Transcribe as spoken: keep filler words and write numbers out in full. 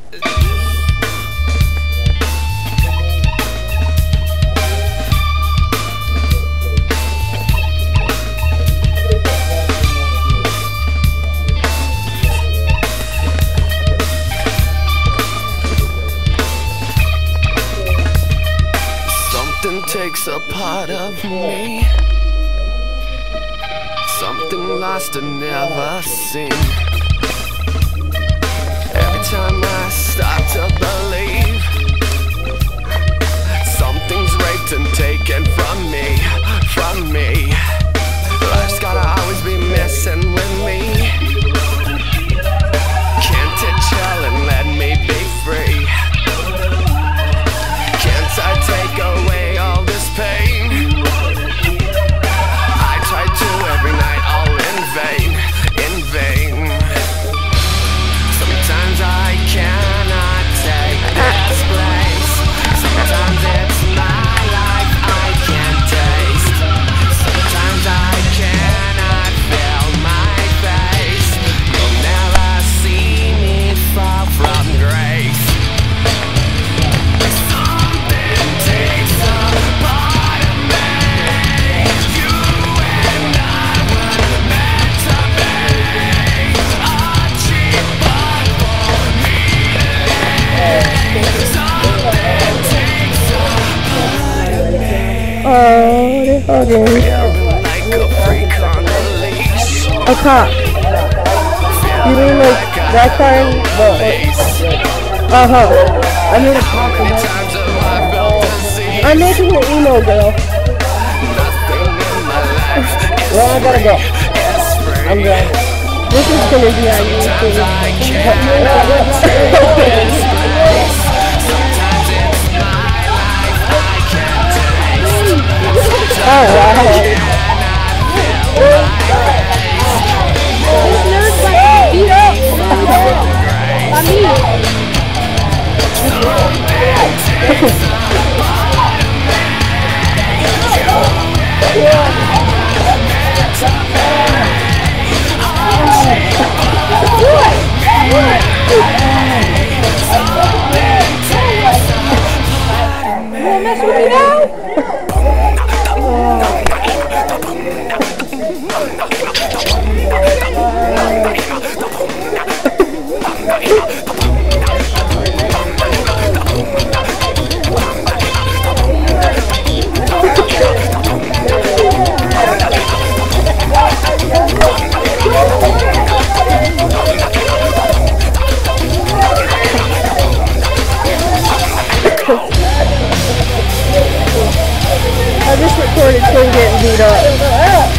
Something takes a part of me, something lost and never seen. Every time I start to believe, something's raped and taken from me, from me. Life's gotta always be messing with me. Can't it chill and let me be free? Can't I take away all this pain? I try to every night, all in vain, in vain. Sometimes I cannot take this place. Sometimes it's my life I can't taste. Sometimes I cannot feel my face. You'll never see me fall from grace. Oh, they're hugging. A cop. You mean like that kind? Uh huh. I made a cop for that. I'm making an emo girl. Well, I gotta go. I'm going. This is gonna be on YouTube. All right. Beat up. I mean. You wanna mess with me now? I just recorded Tim getting beat up.